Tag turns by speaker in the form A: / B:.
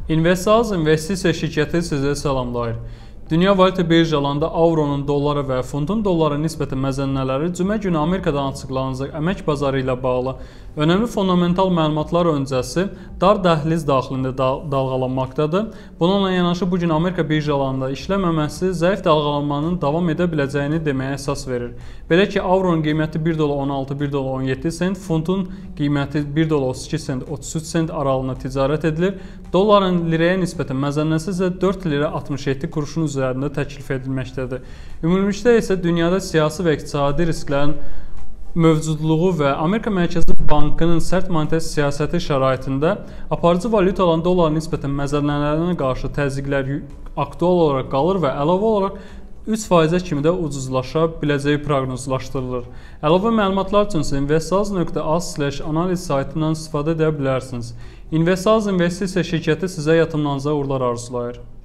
A: Investaz investisiya şirkəti sizə salamlayır. Dünya valyuta birjalarında avronun dollara və funtun dollara nisbətən məzənnələri cümə günü Amerikadan açıqlanacaq əmək bazarı ilə bağlı önəmli fundamental məlumatlar öncəsi dar dəhliz daxilində dalğalanmaqdadır. Bununla yanaşı bu gün Amerika birjalarında işləməməsi zəif dalğalanmanın davam edə biləcəyini deməyə əsas verir. Belə ki, avronun qiyməti 1 dolar 16, 1 dolar 17 sent, funtun qiyməti 1 dolar 32 sent, 33 sent aralığında ticarət edilir. Dolların lirəyə nisbətən məzənnəsi isə 4 lirə 67 quruşun üzərində təklif edilməkdədir. Ümumilikdə isə dünyada siyasi və iqtisadi risklərin mövcudluğu və Amerika Mərkəzi Bankının sərt monetər siyasəti şəraitində aparıcı valyuta olan dollara nisbətən məzənnələrinə qarşı təzyiqlər aktual olaraq qalır və əlavə olaraq 3%-ə kimi də ucuzlaşa biləcəyi proqnozlaşdırılır. Əlavə məlumatlar üçün investaz.az/analiz saytından istifadə edə bilərsiniz. Investaz investisiya şirkəti sizə yatırımlarınıza uğurlar arzulayır.